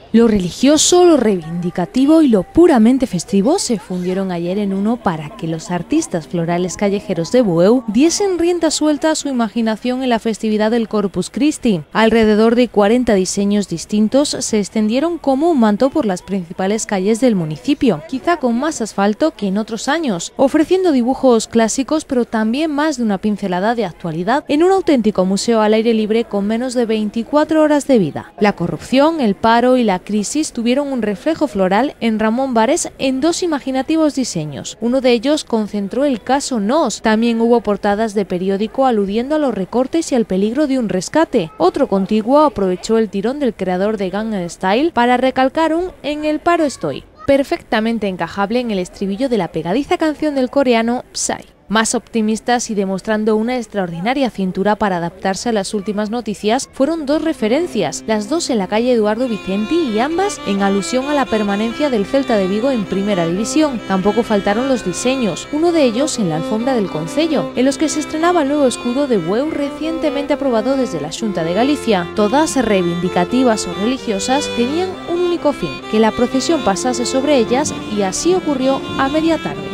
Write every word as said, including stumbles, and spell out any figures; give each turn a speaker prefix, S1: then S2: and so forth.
S1: Lo religioso, lo reivindicativo y lo puramente festivo se fundieron ayer en uno para que los artistas florales callejeros de Bueu diesen rienda suelta a su imaginación en la festividad del Corpus Christi. Alrededor de cuarenta diseños distintos se extendieron como un manto por las principales calles del municipio, quizá con más asfalto que en otros años, ofreciendo dibujos clásicos pero también más de una pincelada de actualidad en un auténtico museo al aire libre con menos de veinticuatro horas de vida. La corrupción, el paro y la crisis tuvieron un reflejo floral en Ramón Bares en dos imaginativos diseños. Uno de ellos concentró el caso Nos. También hubo portadas de periódico aludiendo a los recortes y al peligro de un rescate. Otro contiguo aprovechó el tirón del creador de Gangnam Style para recalcar un "en el paro estoy", perfectamente encajable en el estribillo de la pegadiza canción del coreano Psy. Más optimistas y demostrando una extraordinaria cintura para adaptarse a las últimas noticias fueron dos referencias, las dos en la calle Eduardo Vicenti y ambas en alusión a la permanencia del Celta de Vigo en Primera División. Tampoco faltaron los diseños, uno de ellos en la alfombra del Concello, en los que se estrenaba el nuevo escudo de Bueu recientemente aprobado desde la Xunta de Galicia. Todas reivindicativas o religiosas tenían un único fin, que la procesión pasase sobre ellas, y así ocurrió a media tarde.